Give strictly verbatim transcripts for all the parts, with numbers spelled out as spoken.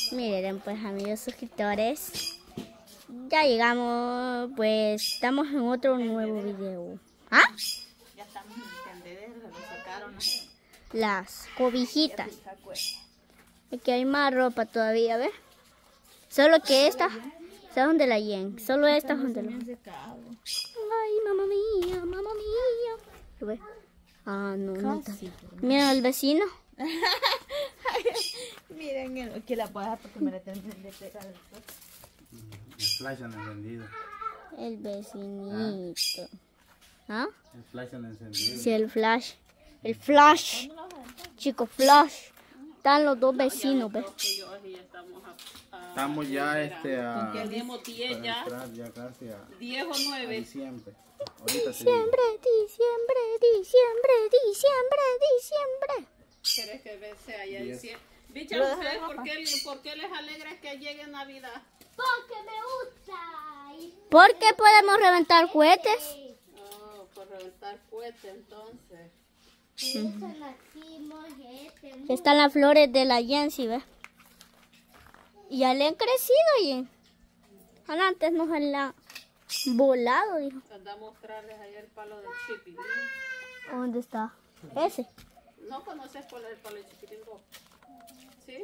Miren pues amigos suscriptores, ya llegamos, pues estamos en otro nuevo video. ¿Ah? Ya estamos en tendedero, lo sacaron las cobijitas. Aquí hay más ropa todavía, ¿ves? Solo que estas son de la Yen, solo estas son de la Yen. Ay, mamá mía, mamá mía. ¿Lo ves? Ah, no, no está. Miren al vecino. Miren que la puedas porque me la tengo de pegar. El flash han encendido. El vecinito. ¿Ah? El flash han encendido. Sí, el flash. El flash. Chico, flash. Están los dos vecinos, ¿ves? Estamos ya este a... Tenemos diez ya. entrar ya casi a... diez o nueve. Diciembre. Ahorita te Diciembre, diciembre, diciembre, diciembre, diciembre. ¿Quieres que sea ya Diez. diciembre? Bicha, ¿ustedes por qué, por qué les alegra que llegue Navidad? Porque me gusta. Porque podemos reventar cohetes. Oh, por reventar cohetes entonces. Están las flores de la Yancy, ¿ves? Y ya le han crecido y antes no se la volado, dijo. Anda a mostrarles ayer el palo del chipilín. ¿Dónde está? Ese. ¿No conoces cuál es el palo del chipilín vos? ¿Sí?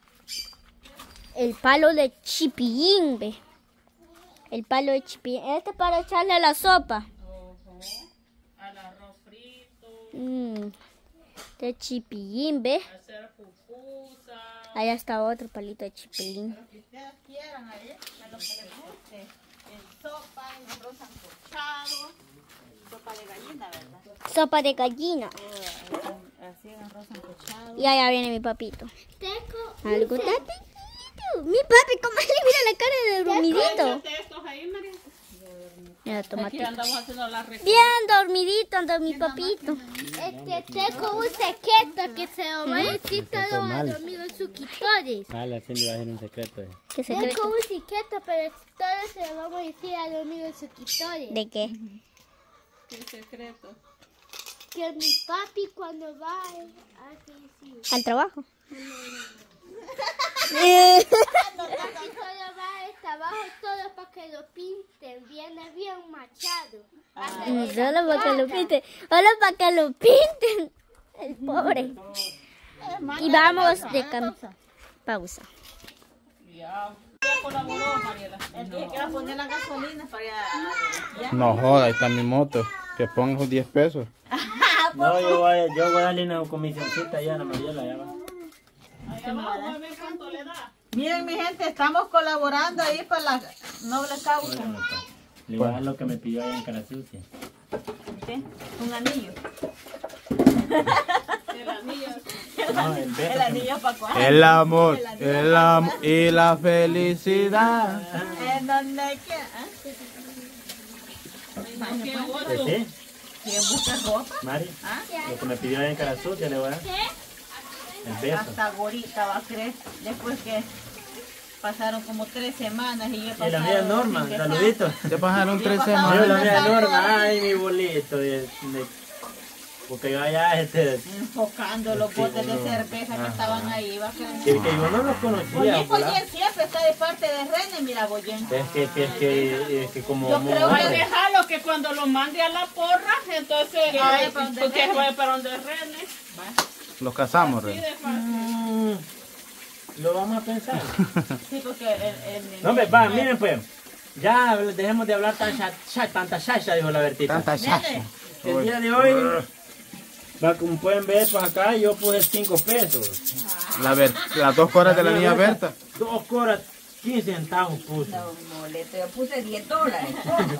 El palo de chipillín, ¿ves? El palo de chipillín. Este es para echarle a la sopa. Ojo. Al arroz frito. Mm. De chipillín, ¿ves? Hacer pupusas. Allá está otro palito de chipillín. Lo que ustedes quieran ahí, a lo que les guste. En sopa, en arroz sancochado. Sopa de gallina, ¿verdad? Sopa de gallina. O, así en arroz sancochado. Y allá viene mi papito. Algo tan chiquito. Mi papi, ¿cómo le mira la cara de dormidito? Échate estos ahí, María. Mira, Aquí tomatito. andamos haciendo la receta. Bien dormidito anda mi papito. Este tengo un secreto que se lo voy a decir todos a los amigos suscriptores. Ah, la Cindy va a decir un secreto. ¿Qué Tengo secreto? un secreto, pero todos se lo vamos a decir a los amigos suscriptores. ¿De qué? ¿Qué secreto? Que mi papi cuando va a decir, ¿Al trabajo? papi solo va al trabajo todo para que lo pinten, viene bien machado. Mm, Solo para que lo pinten. Solo para que lo pinten. El pobre. Y vamos de camisa. Pausa. Ya. ¿Qué colaboró, Mariela? El día que va a poner la gasolina para allá. No joda, ahí está mi moto. Que ponga esos diez pesos. No, yo voy, a- yo voy a darle una comisioncita ya a la Mariela. Ya va. Allá abajo, a ver cuánto le da. Miren, mi gente, estamos colaborando ahí para la noble causa. Le voy a dar lo que me pidió ahí en Cara Sucia. ¿Qué? Un anillo. El anillo. No, el beso El que me- anillo para cuál. El amor, el amor y la felicidad. En donde quiera. Qué Pues otro. sí, ¿Quién busca ropa? Mari, ¿Ah? lo que me pidió ahí en Cara Sucia le voy a dar. El beso. Hasta gorita va a creer. Después que pasaron como tres semanas y yo he Y la pasado mía Norma, sin besar. saluditos. Ya pasaron tres Yo semanas. la mía Norma, ay mi bolito. de- de- porque yo allá este... Enfocando los Sí, botes de uno- cerveza que ajá. estaban ahí. Va a creer. Que, que yo no los conocía. Boyen, ¿verdad? Boyen siempre está de parte de René, mira Boyen. Es que, que, es que, es que como... Yo creo Ay, que- déjalo que cuando lo mande a la porra, entonces Que vaya eh, para donde porque René. vaya para donde René. Los casamos, Así Ren. de fácil. Mm, lo vamos a pensar. Sí, porque el, el, No, hombre, va, miren pues. Ya dejemos de hablar tan cha- cha- tanta chacha, dijo la Bertita. Tanta chacha. Nene, El día de hoy, va, como pueden ver, pues acá yo puse cinco pesos. La Ber- las dos coras de la niña Berta. Dos coras, quince centavos puse. no, molesto, yo puse diez dólares.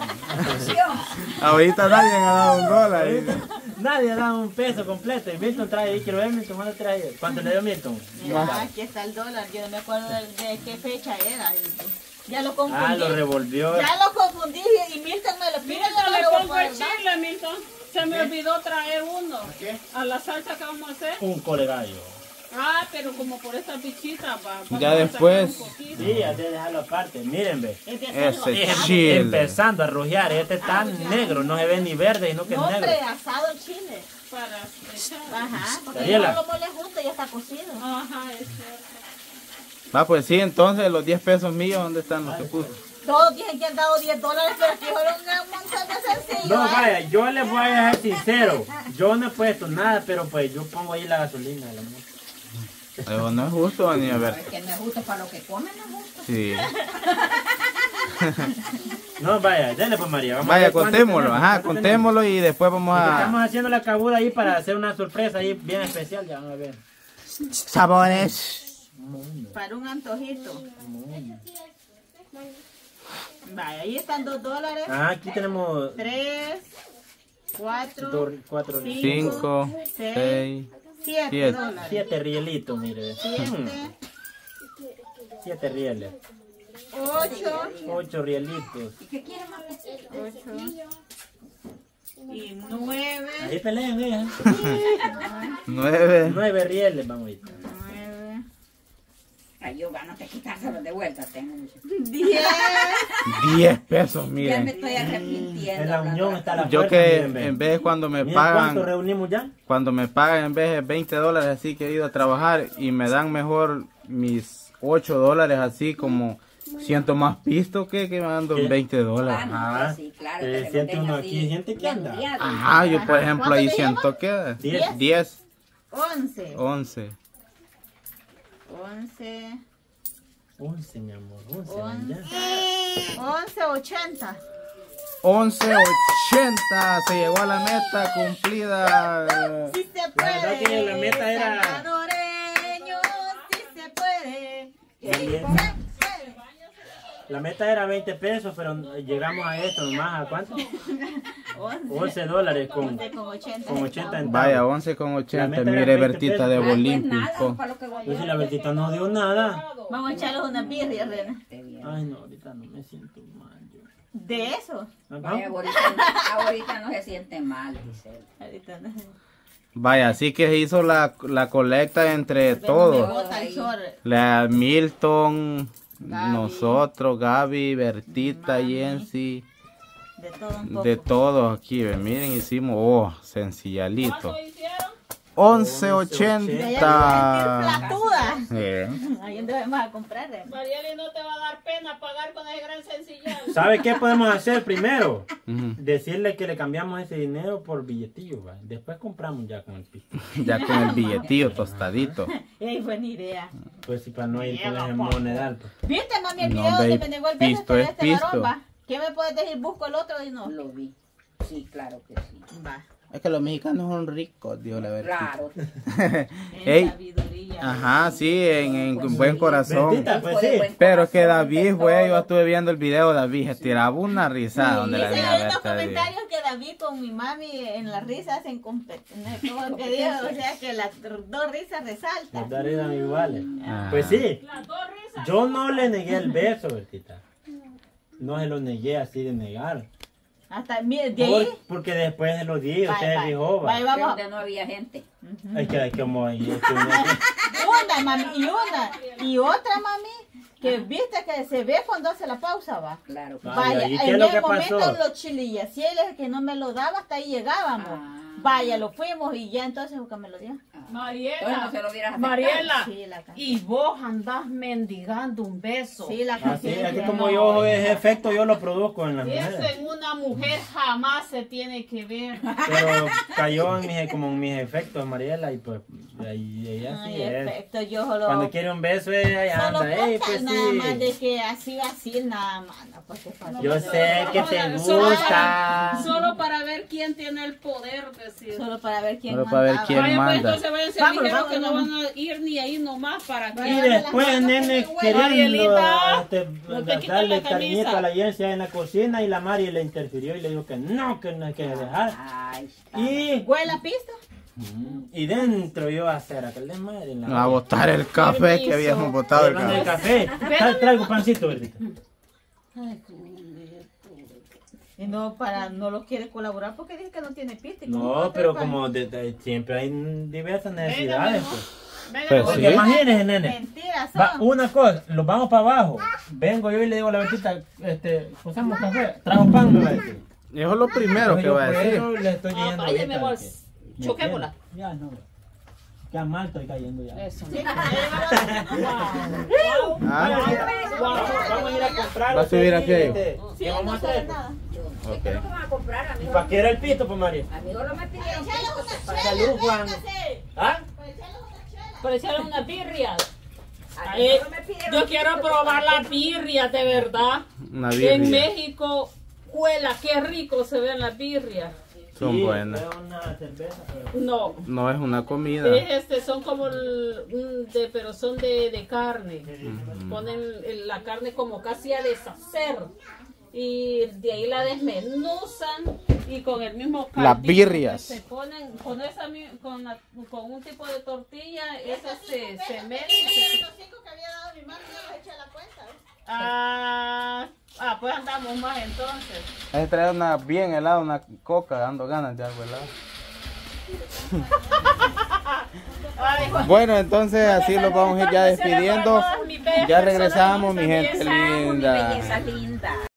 Ahorita nadie ha dado un dólar. ¿eh? Nadie da un peso completo. Y Milton trae ahí, quiero ver Milton, ¿cuánto trae? ¿Cuánto le dio Milton? Mira, aquí está el dólar, yo no me acuerdo de, de qué fecha era. Ya lo confundí. Ah, lo revolvió. Ya lo confundí y Milton me lo pide. Mira, yo no le lo voy a pongo el poder dar. chile, Milton. Se me olvidó traer uno. A la salsa que vamos a hacer. Un colegallo. Ah, pero como por estas bichitas va. vamos Ya a después. sacar un poquito. Sí, hay que dejarlo aparte. Miren, ve. Ese Em- chile. Empezando a rojear. Este está negro, no se ve ni verde, sino que es No, negro. hombre, asado el chile. Para echar. Ajá, porque Daniela. no lo mole junto, ya está cocido. Ajá, es cierto. Va, pues sí, entonces los diez pesos míos, ¿dónde están los que puse? Todos dicen que han dado diez dólares, pero aquí fueron un montón de sencillos. No, ¿eh? vaya, yo les voy a ser sincero. Yo no he puesto nada, pero pues yo pongo ahí la gasolina de la moto. Pero no es justo, ni a ver. Es que no es justo para lo que comen, no es justo. Sí. No, vaya, dale pues María. Vamos a Vaya, ver cuánto contémoslo, tenemos, ajá, cuánto contémoslo y después vamos tenemos. Estamos a... haciendo la cabuda ahí para hacer una sorpresa ahí bien especial, ya van a ver. Sabores. Para un antojito. Vaya, ahí están dos dólares. Ah, aquí tenemos Tres, cuatro, dos, cuatro, Cinco, seis, siete siete. dólares. siete rielitos, mire. Siete, Siete rieles. ocho, Ocho rielitos. ocho y nueve, Ahí pelean ellas. Nueve. Nueve rieles, vamos a ir. nueve, Ay, yo gano que quitárselos de vuelta, tengo mucho. diez. Diez pesos, Ya me miren. estoy arrepintiendo. En la hablando unión de- está la Yo fuerza, que miren, ven. en vez cuando me Miren ¿cuánto pagan, reunimos ya? cuando me pagan en vez de veinte dólares así que he ido a trabajar y me dan mejor mis ocho dólares así como siento más pisto que que me dan ¿Qué? veinte dólares. Ah, sí, claro. eh, que se siente lo uno deja aquí, así, siente que bien anda. odiado. Ajá, yo por ejemplo ¿Cuánto ahí le siento que Diez. diez, Once, once. once, Once, mi amor, once. once, ya. once, ochenta. once ochenta se llegó a la meta cumplida. Sí se La puede. verdad que la meta era- Salvadoreño, sí se puede. Sí se Bien. puede. La meta era veinte pesos, pero llegamos a esto nomás. ¿A cuánto? once dólares con, Once con ochenta. con ochenta centavos. Vaya, once con La ochenta. meta era Mire, veinte Bertita pesos. de Ay, pues Bolín nada, picó. para lo que voy Pues si la Bertita no dio nada. Vamos a echarles una birria, Rena. Ay, no, ahorita no me siento mal. Yo. ¿De eso? Vaya, Ajá. ahorita, ahorita no se siente mal, dice él. Ahorita no. Vaya, así que se hizo la, la colecta entre Me todos. bota el chorro. La Milton, Gaby. nosotros, Gaby, Bertita, Mami. Jensi, De todo un poco. de todos aquí. Ve, miren, hicimos, oh, sencillito. ¿Cuánto hicieron? once Ya ochenta. ya platuda. Eh, Ahí debemos a comprar. ¿eh? Marieli, no te va a dar pena pagar con ese gran sencillez. ¿Sabe qué podemos hacer primero? ujú. Decirle que le cambiamos ese dinero por billetillo, ¿va? Después compramos ya con el pisto. Ya con el billetillo tostadito. Ey, buena idea. Pues si para no ir con ese monedal. Pues. ¿Viste, mami, el No, video babe, donde me negó el beso pisto este, es este pisto. varón, va? ¿Qué me puedes decir? Busco el otro y no. Lo vi. Sí, claro que sí. Va. Es que los mexicanos son ricos, dijo la verdad. Claro. En Ey. sabiduría. Ajá, sí, en, en buen corazón. Bertita, pues sí. Pero es que David, güey, yo estuve viendo el video, David se tiraba una risada donde la Dice niña en los Berta dijo. comentarios que David con mi mami en la risa hacen competencia. Como que dijo, o sea que las dos risas resaltan. Las dos eran iguales. Ah. Pues sí, Las dos risas. yo no le negué el beso, Bertita. No se lo negué así de negar. Hasta, mire, de ahí. Por- porque después se lo di, Bye, usted bye. dijo, va. Bye, vamos. Donde no había gente. Es que, es como ahí, es que uno- Una, mami, y una. Y otra, mami, que viste que se ve cuando hace la pausa, va. Claro que Ay, Vaya, ¿y qué en es lo el que momento pasó? los chilillas, si él es el que no me lo daba, hasta ahí llegábamos. Ah. Vaya, lo fuimos y ya entonces que me lo dio. Entonces Mariela. no se lo hubieras aceptado. Mariela. Sí, la canción. Y vos andás mendigando un beso. Sí, la Así, canción. es que como yo ese efecto yo lo produzco en las Eso mujeres. en una mujer jamás se tiene que ver. Pero cayó en mis, como en mis efectos, Mariela, y pues ahí ella sí Ay, es. efecto, yo solo. Cuando quiere un beso, ella ahí Solo anda, ey, poca pues nada más de sí. que así, así, nada más. No, pues, qué fácil. Yo sé que te Solo gusta. para, solo para ver quién tiene el poder, decir. Solo para ver quién Solo para ver mandaba. quién Vaya, pues manda. entonces váyanse Vámonos, ligeros que no vámonos. van a ir ni ahí nomás para Y que. después, nene, queriendo Marielita, este, no te quites darle la camisa. cariñito a la agencia en la cocina y la Mari le interfirió y le dijo que no, que no hay que dejar. Ay, Y, ¿Huele a pista? y dentro yo a hacer aquel desmadre en la A botar el café que habíamos botado el Hablando del café. café. Tra- Traigo pancito, Bertita. Y no, para, no lo quiere colaborar porque dice que no tiene pista. ¿Y cómo No, va a pero traer como de- de- siempre hay diversas necesidades. Pues. Venga, Pues voy. sí. Porque imagínense, pan? nene. Mentiras Va, son. una cosa, los vamos para abajo. Vengo yo y le digo a la Bertita, este, usamos café, trajo pan, me va a decir. Eso es lo primero que Yo va a por decir. eso le estoy Ah, diciendo váyame ahorita vos. que me Choquémosla. quiere. Ya, no. Ya mal estoy cayendo ya. Eso. Sí, Wow. comprar. ¿Va a subir aquello? Este, ¿Qué vamos a hacer? Ok. ¿Qué van a comprar, ¿Y amigo? para qué era el pito, pues, María? Amigo, no me pidieron pisto. que para- Salud, Juan. ¿Ah? Para echarle unas birrias. Amigo, Eh, no me pidieron yo pisto, quiero que probar para- las birrias de verdad. Una En birria. México, juela, qué rico se ven las birrias. Son Sí, buenas. es una cerveza, pero... No, No es una comida. es este, son como, el- un de, pero son de, de carne. Ponen el- la carne como casi a deshacer. Y de ahí la desmenuzan y con el mismo Las caldito birrias. que se ponen con esa mi- con, la- con un tipo de tortilla, esa se, se mete. se- Los cinco que había dado mi mamá, no les eché la cuenta. ¿ves? Ah, ah, pues andamos más entonces. Hay que traer una bien helada, una coca, dando ganas de algo helado. Ay, Juan. Bueno, entonces así los vamos a ir ya Bendiciones para despidiendo. todas mis bellas Ya personas regresamos, mi hermosas, gente belleza, Mi linda. belleza linda.